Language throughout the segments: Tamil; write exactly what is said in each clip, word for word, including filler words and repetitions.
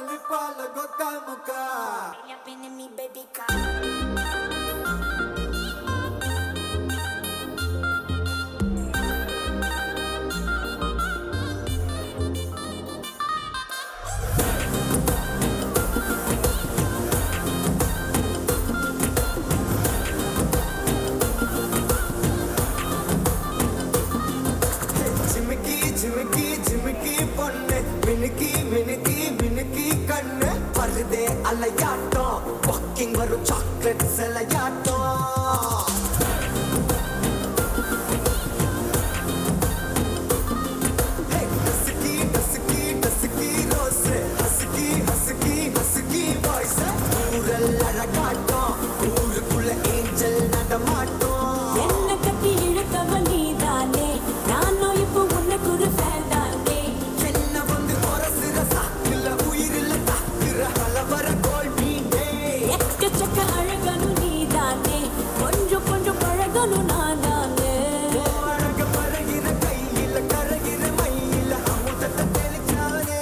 Walking with a chocolate salayato. Hey, husky, husky, husky rose, husky, husky, husky voice. Pura laragato, pura pula angel nadamato. Enna katti ilukavani daane, naanu ippo unnaku oru fan daane. Enna vandu orasira saakilla uyirilla taakira halavara gold beane. Ekkachakka alaganu nee daane, konju konju palaganu naan daane. Alaga paragira kaiyila karagira maiyila amutata telichane.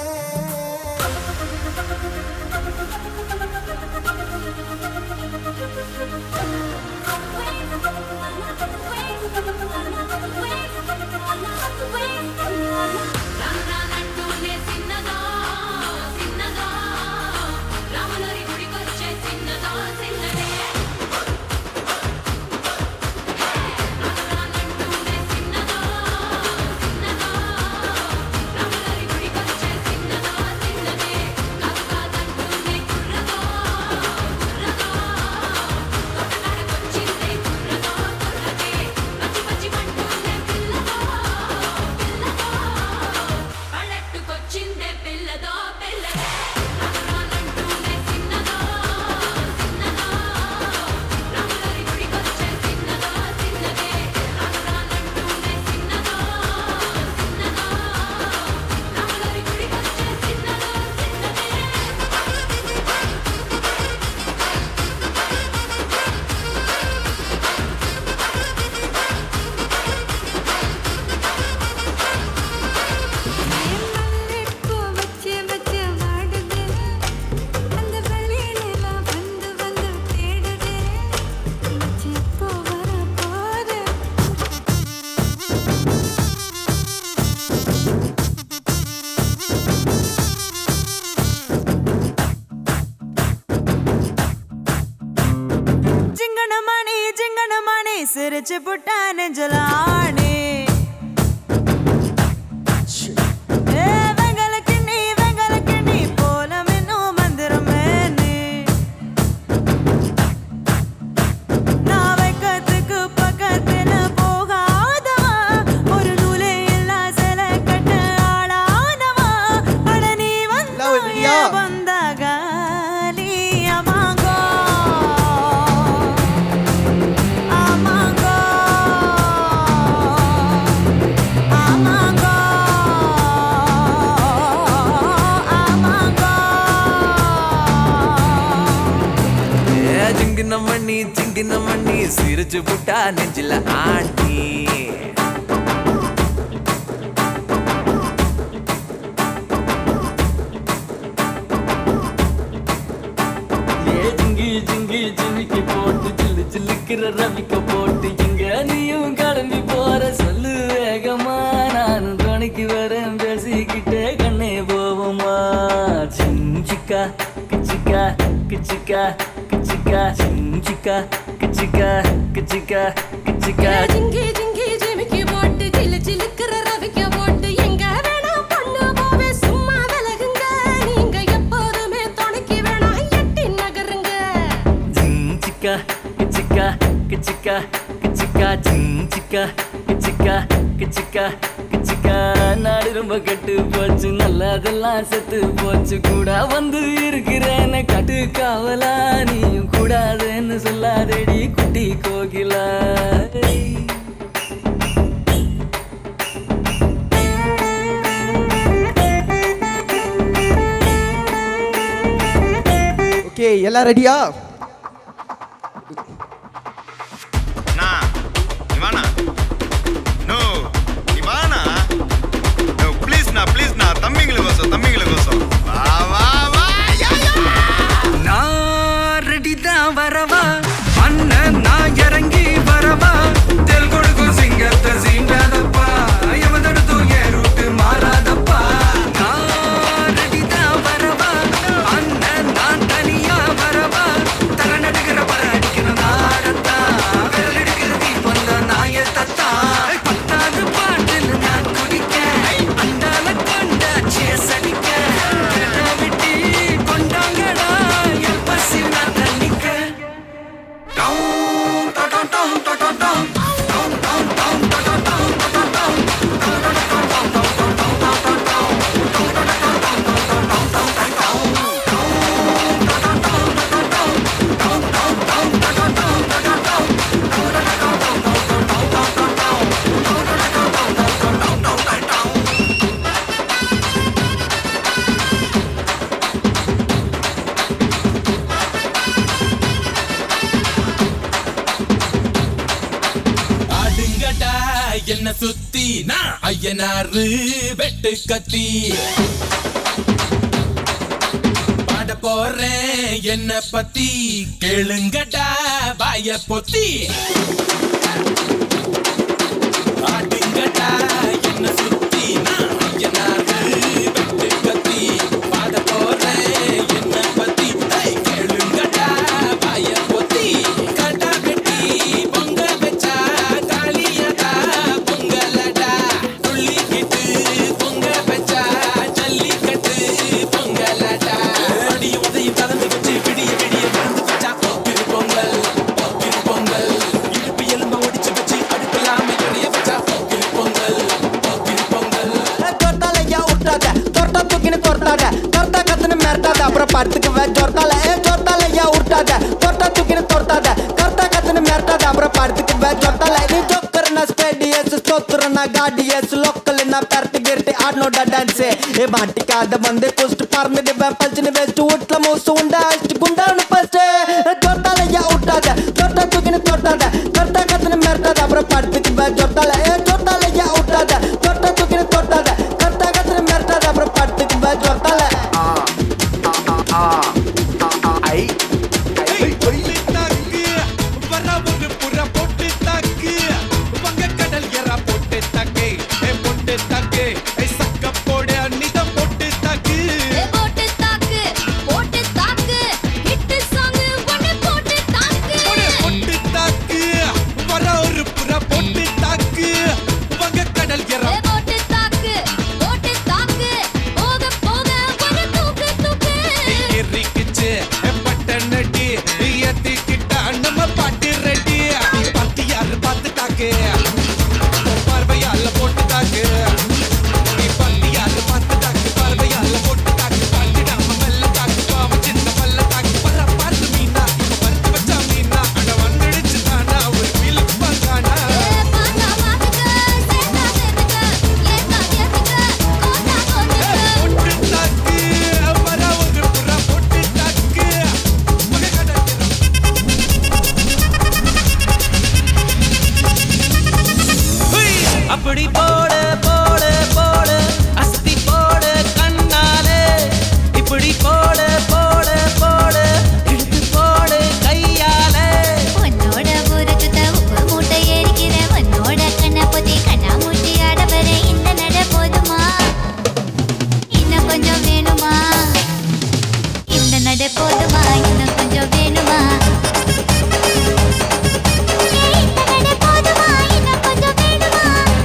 சிரிச்சு புட்டா நெஞ்சலானே வெங்கலக்கு நீ வெங்கலக்கு நீ போல மின்னும் மந்திரமே நீ நான் வைக்கத்துக்கு பக்கத்துல போகாதவா ஒரு நூலே இல்லா சில கட்ட ஆளானவா அட நீ வந்தா வந்தாக மணி சிங்கின மணி சிரிச்சு புட்டா நெஞ்சில ஆண்டி ஜிங்கி ஜிங்கி ஜிமிக்கி போட்டு ஜில்லு ஜில்லுக்கிற ரவிக்க போட்டு இங்க நீயும் கிளம்பி போற சொல்லு வேகமா நானும் துணைக்கு வரேன் பேசிக்கிட்டே கண்ணே போவோமா சிஞ்சிக்கா கிச்சிக்கா கிச்சிக்கா கிச்சிக்கா சிஞ்சிக்கா கிச்சிக்கா கிச்சிக்கா கிச்சிக்கா ஜிங்கி ஜிங்கி ஜிமிக்கி போட்டு ஜில்லு ஜில்லுக்கிற ரவிக்க போட்டு எங்க வேணா பொண்ணு போவே சும்மா விலகுங்க நீங்க எப்போதுமே துணைக்கு வேணா எட்டி நகருங்க சிஞ்சிக்கா கிச்சிக்கா கிச்சிக்கா கிச்சிக்கா சிஞ்சிக்கா கிச்சிக்கா கிச்சிக்கா கிச்சிக்கா நாடு ரொம்ப கெட்டு போச்சு நல்லதெல்லாம் செத்து போச்சு கூட வந்து இருக்கிறேன்னு கட்டு காவலா நீயும் கூடாதுன்னு சொல்லாதேடி குட்டி கோகிலா ஓகே எல்லாம் ரெடியா? Please na, please na, தம்பிங்களுக்கு கோசம் தம்பிங்களுக்கு கோசம் வா வா வா ஐயனாரு வெட்டு கத்தி பாட போறேன் என்ன பத்தி கேளுங்கடா வாய பொத்தி ஆடுங்கடா என்ன சுத்தி நான் ஐயனாரு வெட்டு கத்தி பாட போறேன் என்ன பத்தி கேளுங்கடா வாய பொத்தி கடா வெட்டி பொங்க வச்சா காளியதா பொங்கலடா துள்ளிக்கிட்டு பொங்க வச்சா ஜல்லிக்கட்டு பொங்கலடா அடி உதயம் கலந்து வச்சு விடிய விடிய மறந்து வச்சா போக்கிரு பொங்கல் போக்கிரு பொங்கல் இடுப்பு எலும்ப ஒடிச்சு வச்சு அடுப்பலாம எறிய வச்சா போக்கிரு பொங்கல் போக்கிரு பொங்கல் ஜோர்த்தாலையா விட்டாத தொர்த்தா தூக்கின்னு தொர்த்தாத தொர்த்தா கத்துன்னு மிரட்டாத அப்புறம் படுத்துக்குவ ஜோர்த்தால ஏ ஜோர்த்தாலையா விட்டாத தொர்த்தா தூக்கின்னு தொர்த்தாத கர்த்தா கத்துன்னு மிரட்டாத அப்புறம் படுத்துக்குவ ஜோர்த்தால நீ ஜோக்கர்னா ஸ்பேடியஸ் ஸ்தோத்திரனா காடியஸ் லோக்கல்னா பெரட்டு கிரட்டி ஆடனோட டான்ஸ் ஏ மாட்டிக்காத வந்து குஸ்ட் பறந்துடுவேன் பல்ச்சின்னு வெஸ்ட் வீட்ல மூசு உண்டா அஷ்டு குண்டான்னு ஃபர்ஸ்ட் ஜோர்த்தாலையா விட்டாத தொர்த்தா தூக்கின்னு தொர்த்தாத கர்த்தா கத்துன்னு மிரட்டாத அப்புறம் படுத்துக்குவ ஜோர்த்தால ஏ ஜோர்த்தாலையா விட்டாத தொர்த்தா தூக்கின்னு தொர்த்தாத கர்த்தா கத்துன்னு மிரட்டாத அப்புறம் படுத்துக்குவ ஜோர்த்தால ஐ பொல்லி தாக்கு வர ஒரு புற போட்டு தாக்கு வங்க கடல் எறா போட்டு தாக்கு ஏ போட்டு தாக்கு ஏ சக்க போட அன்னித போட்டு தாக்கு போட்டு தாக்கு போட்டு தாக்கு ஹிட் சாங் ஒன்னு போட்டு தாக்கு போட்டு தாக்கு வர ஒரு புற போட்டு தாக்கு வங்க கடல் எறா போட்டு தாக்கு போட்டு தாக்கு போக போக ஒன்னு தூக்கு தூக்கு எரிக்கிச்சு பட்டனடி ஏத்திக்கிட்டா நம்ம பாட்டு ரெடி பாட்டு யாரு பார்த்து தாக்கு பார்வையால போட்டு தாக்கு நீ பாட்டு யாரு பார்த்து தாக்கு பார்வையால போட்டு தாக்கு பாட்டிடாம மெல்ல தாக்கு பாவ சின்ன பல்ல தாக்கு பர பார்த்து மீனா பருத்து வச்சா மீனா அட வந்துடுச்சு தானா ஒரு வீலுக்கு பாங்கானா பாத்தா பாத்துக்க சேத்தா சேத்துக்க ஏத்தா ஏத்துக்க கோத்தா கோத்துக்க போட்டு தாக்கு வர ஒரு புறா போட்டு தாக்கு மக கடல் அப்படி போடு போடு போடு அஸ்தி போடு கண்ணாலே இப்படி போடு போடு போடு இழுத்து போடு கையாலே உன்னோட ஒரு சுத்த உப்பு மூட்டை ஏறிக்கிற உன்னோட கண்ணை பொத்தி கண்ணா மூட்டி ஆட வர இந்த நட போதுமா இன்னும் கொஞ்சம் வேணுமா இந்த நட போதுமா இன்னும் கொஞ்சம் வேணுமா ஏய், இந்த நட போதுமா இன்னும் கொஞ்சம் வேணுமா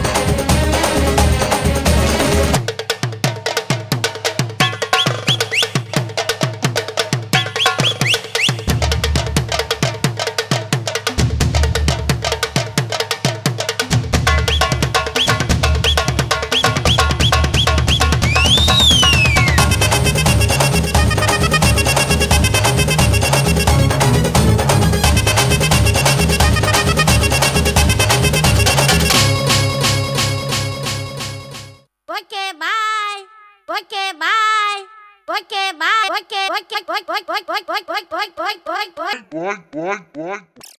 Okay, bye. Okay, bye. Okay, bye. Okay, okay, okay, okay, okay, okay, okay, okay, okay, okay, okay.